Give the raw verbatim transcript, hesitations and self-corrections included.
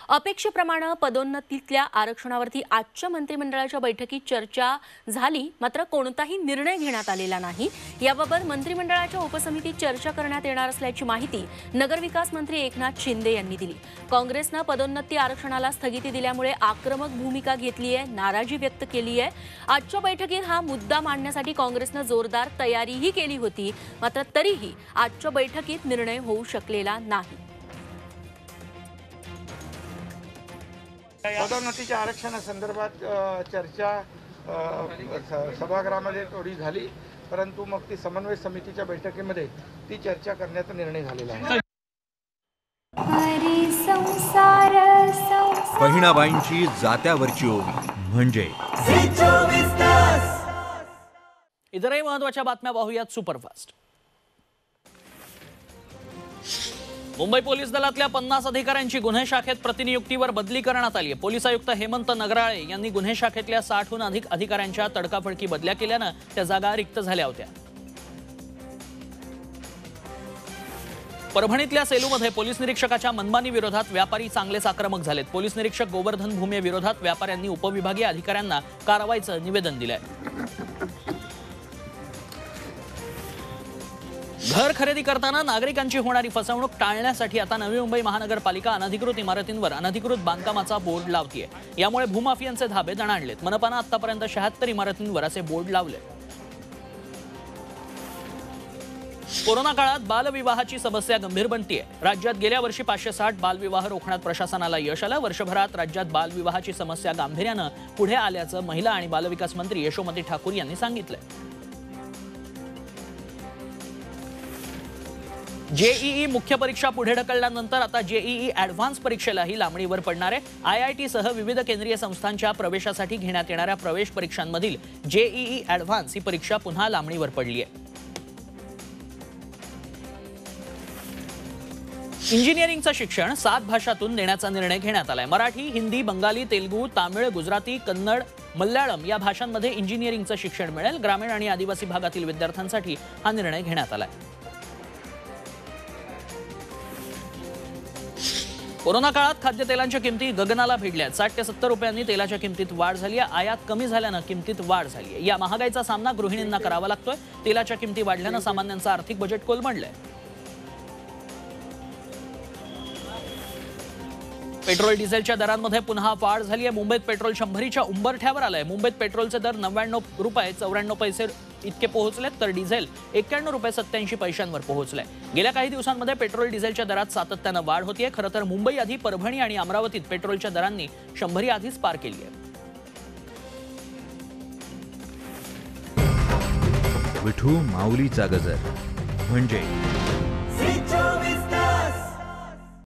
अपेक्षेप्रमाणे पदोन्नतीतल्या आरक्षणावरती आजच्या मंत्रिमंडळाच्या बैठकीत चर्चा झाली, मात्र कोणताही निर्णय घेण्यात आलेला नाही। याबाबत मंत्रिमंडळाच्या उपसमितीत चर्चा करण्यात येणार असल्याची माहिती नगरविकास मंत्री एकनाथ शिंदे यांनी दिली। काँग्रेसने पदोन्नती आरक्षणाला स्थगिती दिल्यामुळे आक्रमक भूमिका घेतली आहे, नाराजी व्यक्त केली आहे। आजच्या बैठकीत हा मुद्दा मांडण्यासाठी काँग्रेसने जोरदार तयारीही केली होती, मात्र तरीही आजच्या बैठकीत निर्णय होऊ शकलेला नाही। पदोन्नतीच्या आरक्षणासंदर्भात चर्चा सभागृहामध्ये थोडी झाली, परंतु मग ती समन्वय समितीच्या बैठकीमध्ये ती चर्चा करण्याचा निर्णय झालेला आहे। बहिणाबाईंची जात्यावरची ओवी म्हणजे इतरही महत्त्वाच्या बातम्या पाहूयात सुपरफास्ट। मुंबई पोलीस दलातल्या पन्नास अधिकाऱ्यांची गुन्हे शाखेत प्रतिनियुक्तीवर बदली करण्यात आली आहे। पोलीस आयुक्त हेमंत नगराळे यांनी गुन्हे शाखेतल्या साठहून अधिक अधिकाऱ्यांच्या तडकाफडकी बदल्या केल्यानं त्या जागा रिक्त झाल्या होत्या। परभणीतल्या सेलूमध्ये पोलीस निरीक्षकाच्या मनमानी विरोधात व्यापारी चांगलेच आक्रमक झालेत। पोलीस निरीक्षक गोवर्धन भूमे विरोधात व्यापाऱ्यांनी उपविभागीय अधिकाऱ्यांना कारवाईचं निवेदन दिलंय। घर खरेदी करताना नागरिकांची होणारी फसवणूक टाळण्यासाठी आता नवी मुंबई महानगरपालिका अनधिकृत इमारतींवर अनधिकृत बांधकामाचा बोर्ड लावतीये। यामुळे भूमाफियांचे धाबे दणाणलेत। मनपानं आतापर्यंत शहात्तर इमारतींवर असे बोर्ड लावले। कोरोना काळात बालविवाहाची समस्या गंभीर बनतीये। राज्यात गेल्या वर्षी पाचशे साठ बालविवाह रोखण्यात प्रशासनाला यश आलं। वर्षभरात राज्यात बालविवाहाची समस्या गांभीर्यानं पुढे आल्याचं महिला आणि बालविकास मंत्री यशोमती ठाकूर यांनी सांगितलंय। जेईई मुख्य परीक्षा पुढे ढकलल्यानंतर आता जेईई ॲडव्हान्स परीक्षेलाही लांबणीवर पडणार आहे। आयआयटी सह विविध केंद्रीय संस्थांच्या प्रवेशासाठी घेण्यात येणाऱ्या प्रवेश परीक्षांमधील जेईई ॲडव्हान्स ही परीक्षा पुन्हा लांबणीवर पडली आहे। इंजिनिअरिंगचं शिक्षण सात भाषांतून देण्याचा निर्णय घेण्यात आलाय। मराठी, हिंदी, बंगाली, तेलुगू, तामिळ, गुजराती, कन्नड, मल्याळम या भाषांमध्ये इंजिनिअरिंगचं शिक्षण मिळेल। ग्रामीण आणि आदिवासी भागातील विद्यार्थ्यांसाठी हा निर्णय घेण्यात आलाय। कोरोना काळात खाद्यतेलांच्या किमती गगनाला भिडल्या आहेत। साठ ते सत्तर रुपयांनी तेलाच्या किमतीत वाढ झाली आहे। आयात कमी झाल्यानं किमतीत वाढ झाली आहे। या महागाईचा सामना गृहिणींना करावा लागतोय। तेलाच्या किमती वाढल्यानं सामान्यांचं आर्थिक बजेट कोलमडलंय। पेट्रोल डिझेलच्या दरांमध्ये पुन्हा वाढ झाली आहे। मुंबईत पेट्रोल शंभरीच्या उंबरठ्यावर आलंय। मुंबईत पेट्रोलचे दर नव्याण्णव रुपये चौऱ्याण्णव पैसे इतके पोहोचलेत, तर डिझेल एक्क्याण्णव रुपये सत्याऐंशी पैशांवर पोहोचलंय। गेल्या काही दिवसांमध्ये पेट्रोल डिझेलच्या दरात सातत्यानं वाढ होतीये। खरं तर मुंबई आधी परभणी आणि अमरावतीत पेट्रोलच्या दरांनी शंभरी आधीच पार केली आहे। विठू माऊलीचा गजर म्हणजे